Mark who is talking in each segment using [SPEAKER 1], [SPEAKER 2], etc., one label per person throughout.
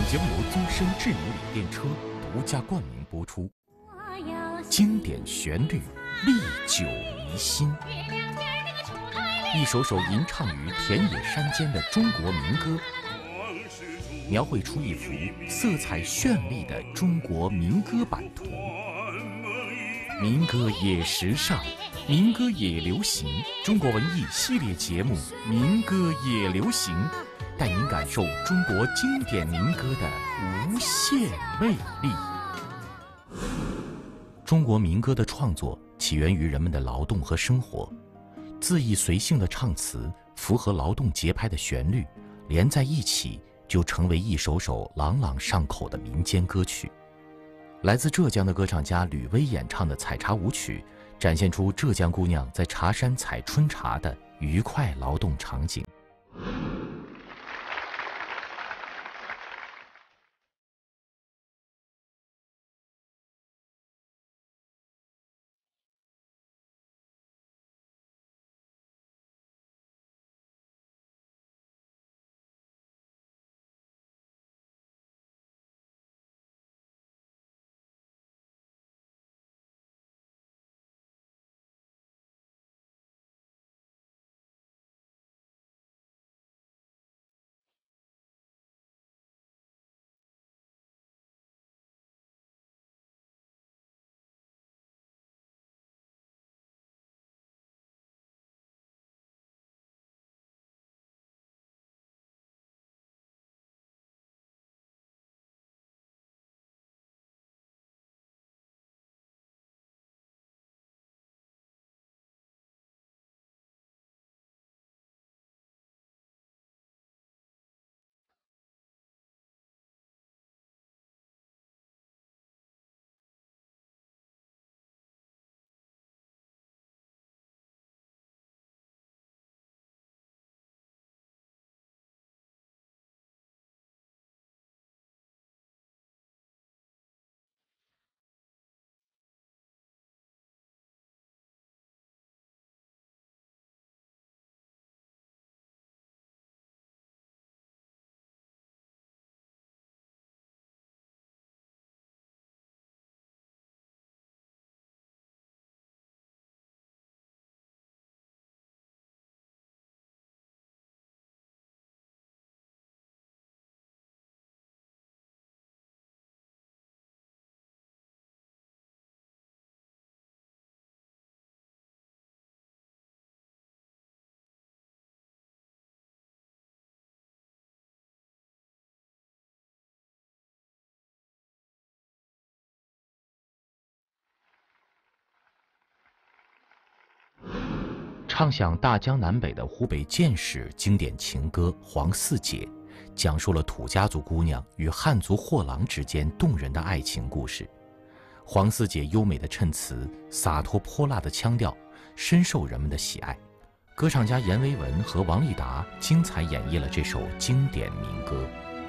[SPEAKER 1] 本节目由宗申智能锂电车独家冠名播出，经典旋律历久弥新，一首首吟唱于田野山间的中国民歌，描绘出一幅色彩绚丽的中国民歌版图。民歌也时尚，民歌也流行。中国文艺系列节目《民歌也流行》，带您感受中国经典民歌的无限魅力。中国民歌的创作起源于人们的劳动和生活，恣意随性的唱词，符合劳动节拍的旋律，连在一起就成为一首首朗朗上口的民间歌曲。来自浙江的歌唱家吕薇演唱的采茶舞曲，展现出浙江姑娘在茶山采春茶的愉快劳动场景。唱响大江南北的湖北建史经典情歌《黄四姐》，讲述了土家族姑娘与汉族货郎之间动人的爱情故事。黄四姐优美的衬词、洒脱泼辣的腔调，深受人们的喜爱。歌唱家阎维文和王丽达精彩演绎了这首经典民歌。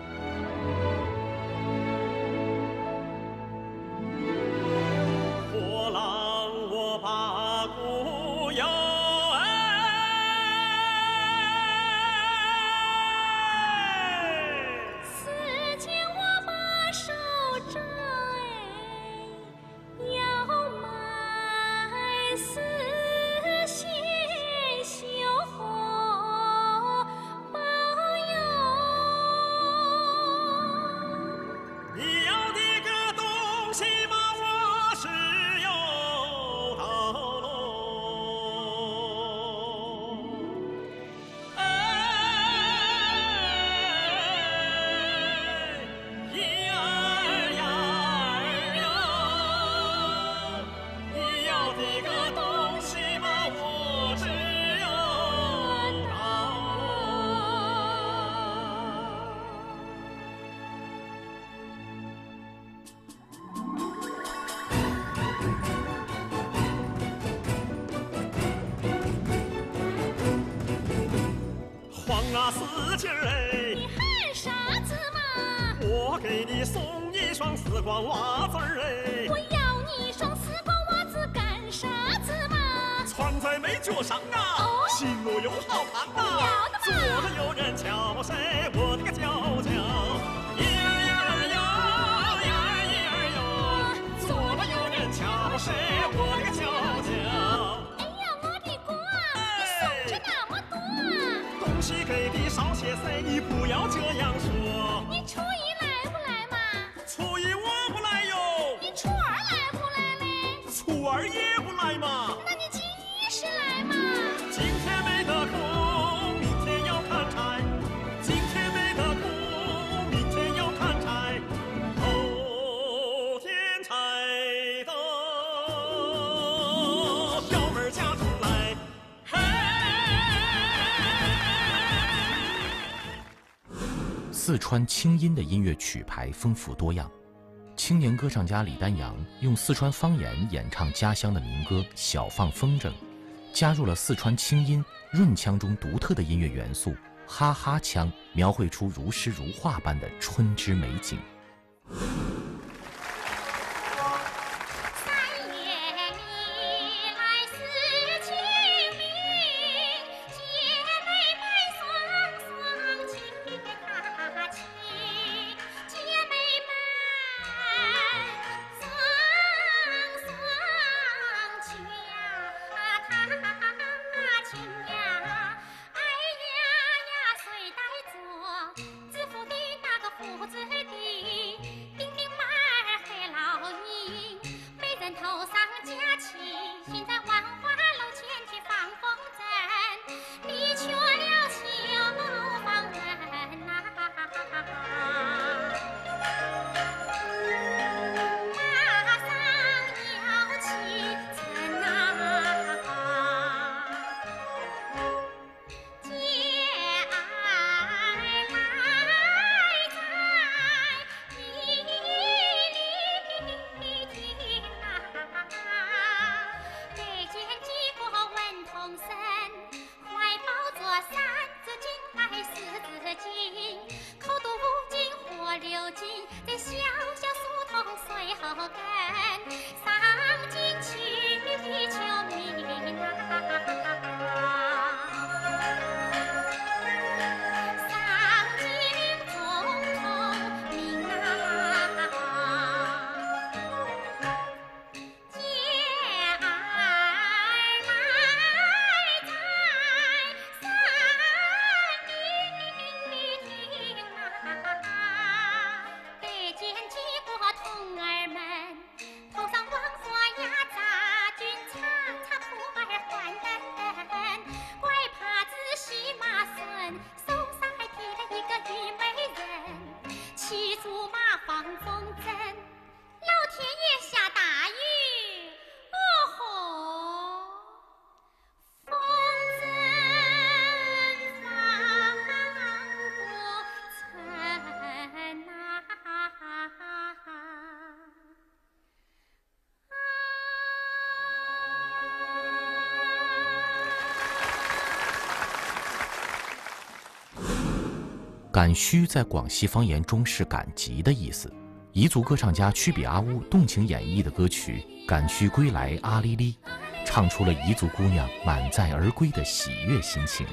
[SPEAKER 2] 四姐儿哎，
[SPEAKER 3] 你喊啥子嘛？
[SPEAKER 2] 我给你送一双丝光袜子儿哎。
[SPEAKER 3] 我要你一双丝光袜子干啥子嘛？
[SPEAKER 2] 穿在美脚上啊，
[SPEAKER 3] 哦，
[SPEAKER 2] 行路又好看啊，
[SPEAKER 3] 要的嘛。
[SPEAKER 2] 坐着有人瞧谁，我的个娇娇，咿呀呀不是我的个舅舅。
[SPEAKER 3] 哎呀，我的哥，你送这那么多啊！
[SPEAKER 2] 东西给的少些噻，你不要这样说。
[SPEAKER 3] 你初一来不来嘛？
[SPEAKER 2] 初一我不来哟。
[SPEAKER 3] 你初二来不来嘞？
[SPEAKER 2] 初二也不来嘛。
[SPEAKER 3] 那你几时来嘛？
[SPEAKER 2] 今天没得空，明天要看柴。今天没得空，明天要看柴。后天才得小妹儿嫁出来。嘿。
[SPEAKER 1] 四川清音的音乐曲牌丰富多样，青年歌唱家李丹阳用四川方言演唱家乡的民歌《小放风筝》，加入了四川清音润腔中独特的音乐元素哈哈腔，描绘出如诗如画般的春之美景。赶须在广西方言中是赶集的意思。彝族歌唱家曲比阿乌动情演绎的歌曲《赶须归来阿哩哩》，唱出了彝族姑娘满载而归的喜悦心情。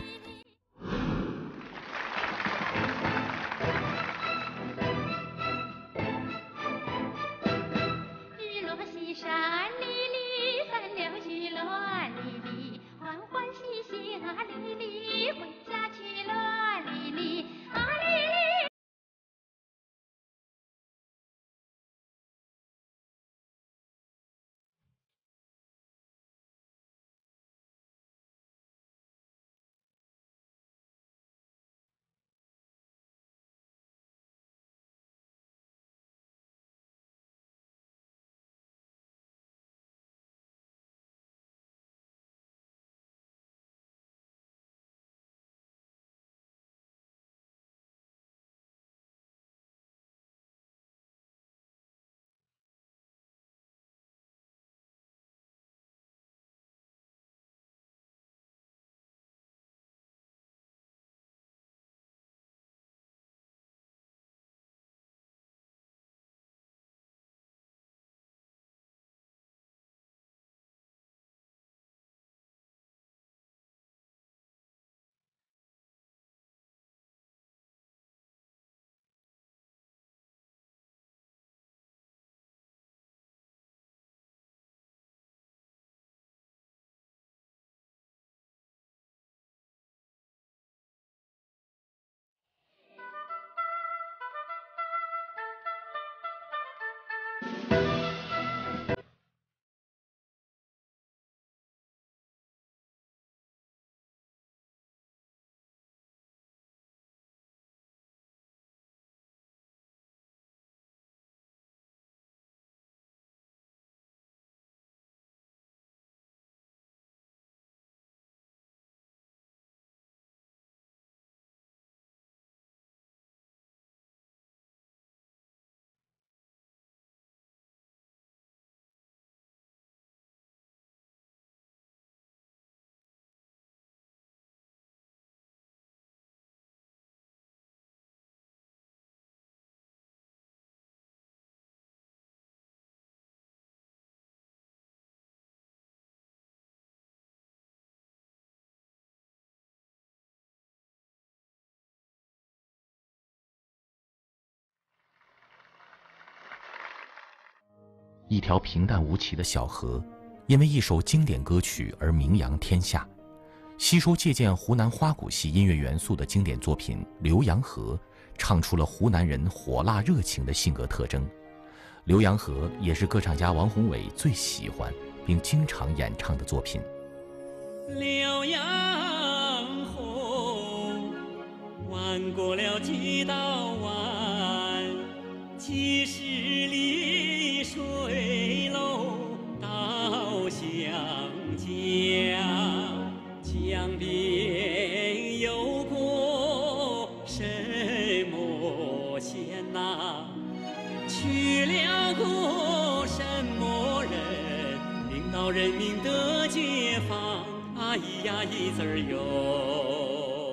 [SPEAKER 1] 一条平淡无奇的小河，因为一首经典歌曲而名扬天下。吸收借鉴湖南花鼓戏音乐元素的经典作品《浏阳河》，唱出了湖南人火辣热情的性格特征。《浏阳河》也是歌唱家王宏伟最喜欢并经常演唱的作品。
[SPEAKER 2] 浏阳河，弯过了几道弯，几十里水楼到湘江，江边有过什么县呐？去了个什么人？领导人民的解放，啊咿呀一字儿哟。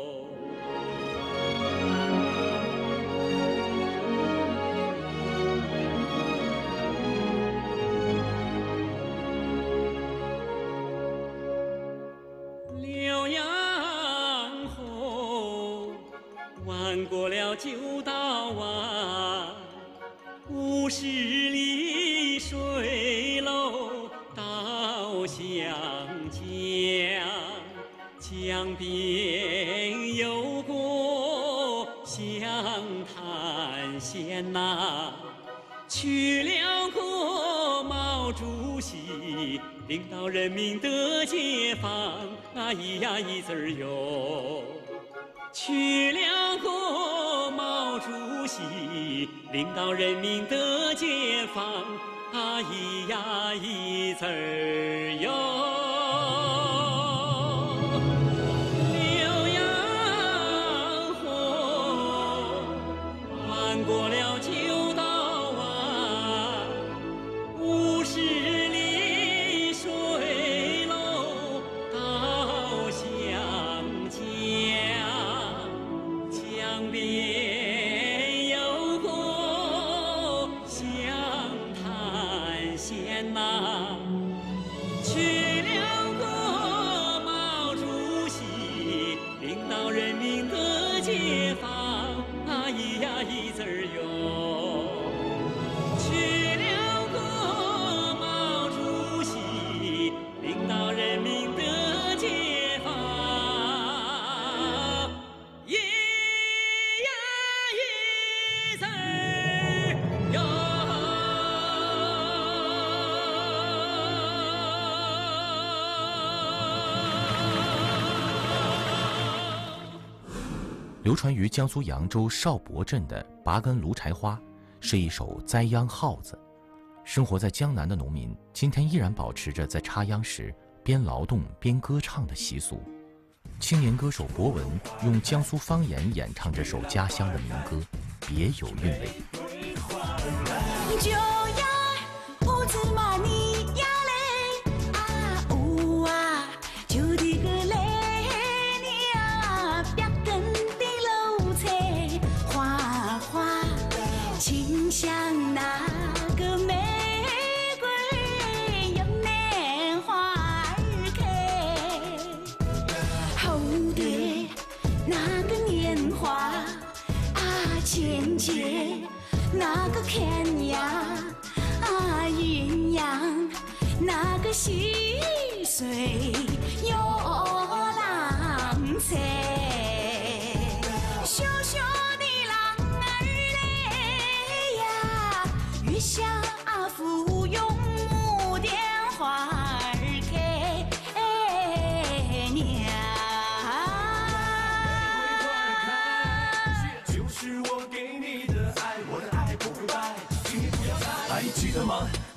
[SPEAKER 2] 浏阳河，弯过了9道弯，50里水楼到湘江，江边有个湘潭县呐，去了个毛主席，领导人民的解放，啊咿呀一字儿哟。去了个毛主席，领导人民的解放，啊咿呀一字儿哟。浏阳河，弯过了9道弯，50里水楼到湘江，江边有个湘潭县呐，去了个毛主席，领导人民的解放，啊咿呀一字儿哟。去了个毛主席，领导人民的解放，咿呀一字儿哟。
[SPEAKER 1] 流传于江苏扬州邵伯镇的《拔根芦柴花》，是一首栽秧号子。生活在江南的农民，今天依然保持着在插秧时边劳动边歌唱的习俗。青年歌手博文用江苏方言演唱这首家乡的民歌，别有韵味。
[SPEAKER 3] 就呀，胡子嘛你呀嘞，啊呜啊，就的个嘞你呀，别跟的楼菜花花，清香那个玫瑰有年花儿开，红的那个年华啊，浅浅。那个看呀啊鸳鸯，那个细水有浪采，小小的浪儿嘞呀，月下浮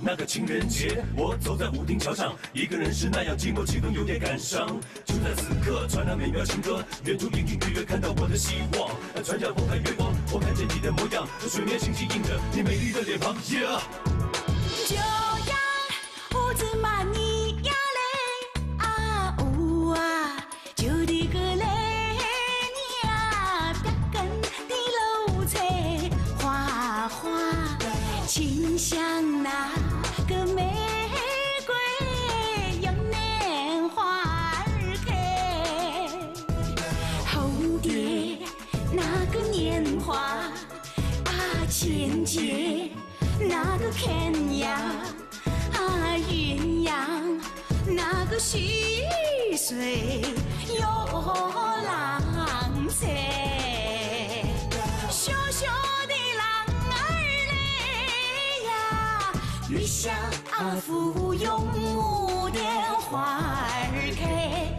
[SPEAKER 4] 那个情人节，我走在武丁桥上，一个人是那样寂寞，气氛有点感伤。就在此刻，传来美妙情歌，远处隐隐约约看到我的希望。船上风看月光，我看见你的模样，水面星星映着你美丽的脸庞。Yeah。
[SPEAKER 3] 就呀，胡子嘛你呀嘞啊呜啊，就的个嘞你呀，别跟的楼菜花花，清香那个玫瑰有年花儿开，红蝶那个年华啊，浅洁。那个看呀啊，鸳鸯那个细水有浪采，小小的浪儿嘞呀，月下芙蓉牡丹花儿开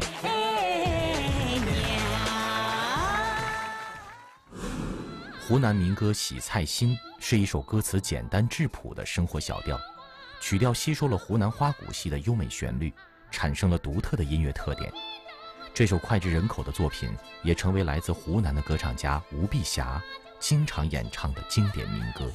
[SPEAKER 1] 湖南民歌《洗菜心》是一首歌词简单质朴的生活小调，曲调吸收了湖南花鼓戏的优美旋律，产生了独特的音乐特点。这首脍炙人口的作品也成为来自湖南的歌唱家吴碧霞经常演唱的经典民歌。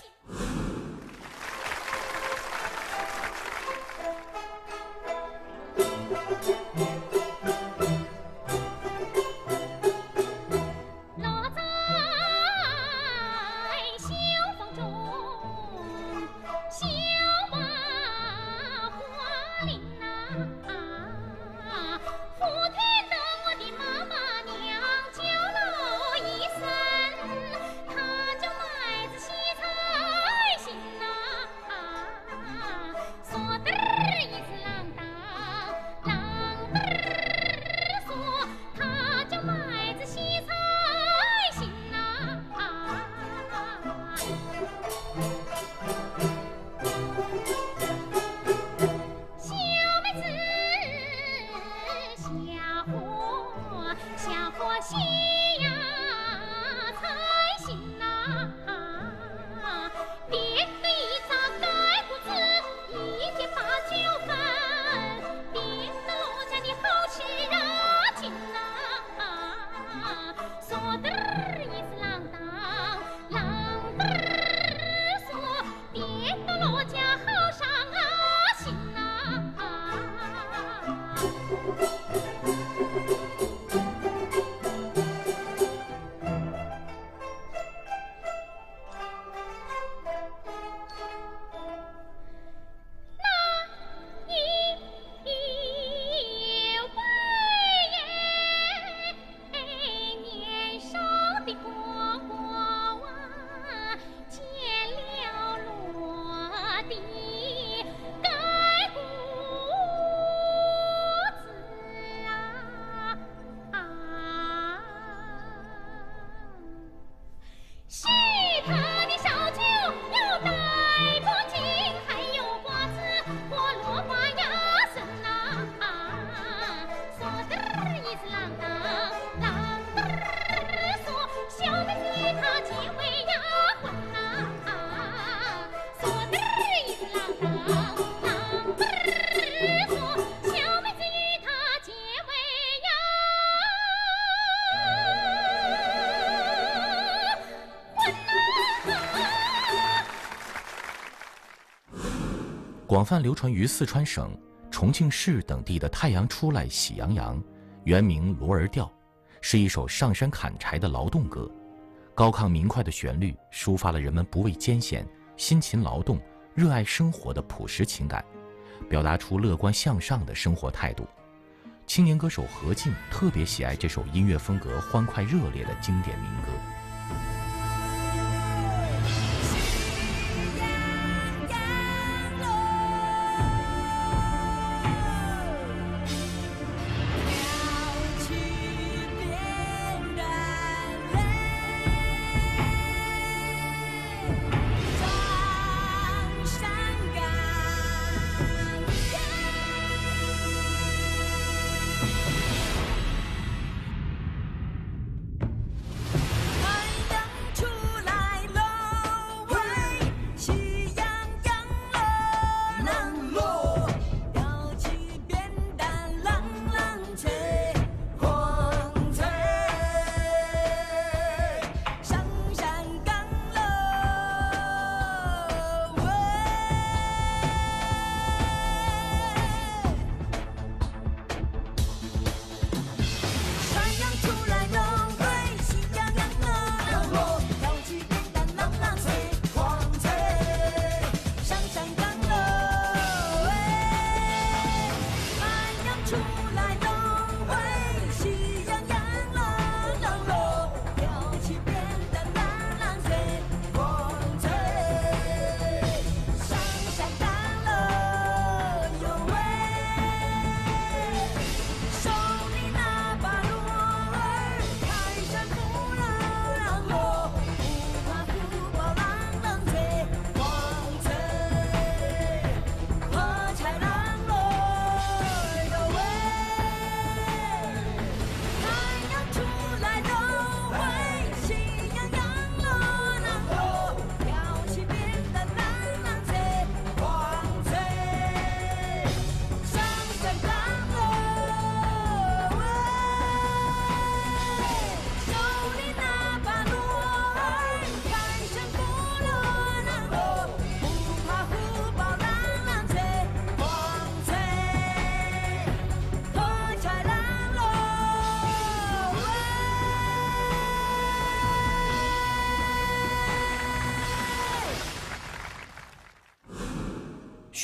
[SPEAKER 1] 广泛流传于四川省、重庆市等地的《太阳出来喜洋洋》，原名《罗儿调》，是一首上山砍柴的劳动歌。高亢明快的旋律抒发了人们不畏艰险、辛勤劳动、热爱生活的朴实情感，表达出乐观向上的生活态度。青年歌手何静特别喜爱这首音乐风格欢快热烈的经典民歌。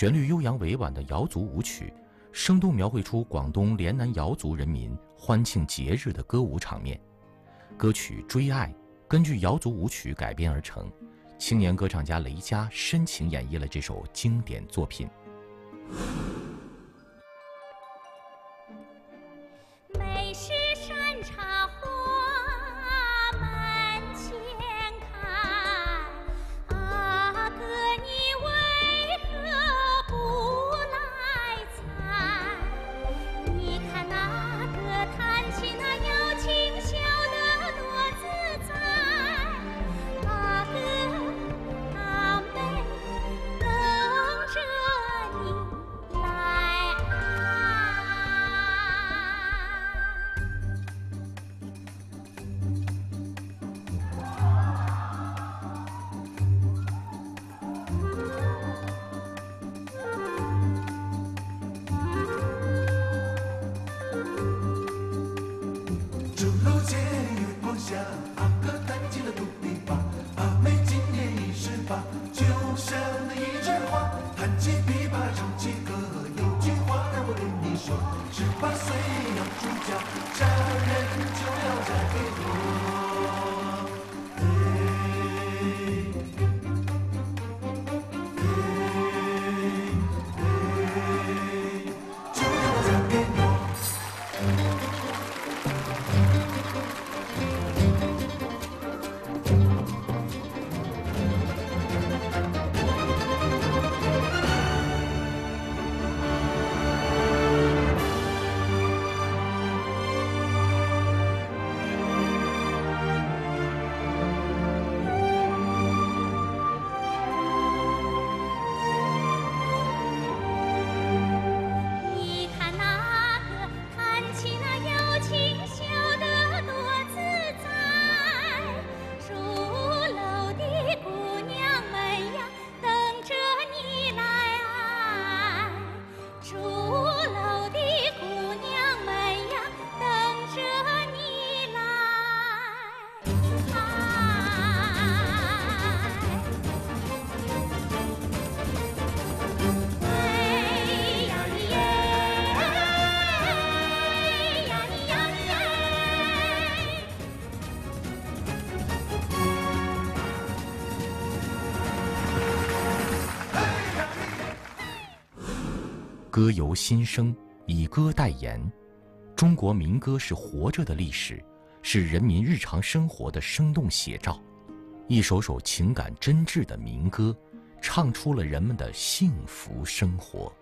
[SPEAKER 1] 旋律悠扬委婉的瑶族舞曲，生动描绘出广东连南瑶族人民欢庆节日的歌舞场面。歌曲《追爱》根据瑶族舞曲改编而成，青年歌唱家雷佳深情演绎了这首经典作品。
[SPEAKER 3] 美是山茶花门前开，阿哥你为何不来采？你看那个弹琴那有情笑得多自在，阿哥阿妹等着你来爱。
[SPEAKER 5] 竹楼见月光下，阿哥弹起了杜比吧，阿妹今年28，就像那一句话，弹起琵琶唱起歌，有句话让我对你说，18岁要出嫁，嫁人就要嫁给我。就要嫁给我。
[SPEAKER 3] 你看那个弹琴那有情笑得多自在，竹楼的姑娘们呀等着你来爱，竹楼的姑娘们呀等着你来爱。哎呀你耶，哎呀你呀你耶。
[SPEAKER 1] 歌由心生，以歌代言。中国民歌是活着的历史，是人民日常生活的生动写照。一首首情感真挚的民歌，唱出了人们的幸福生活。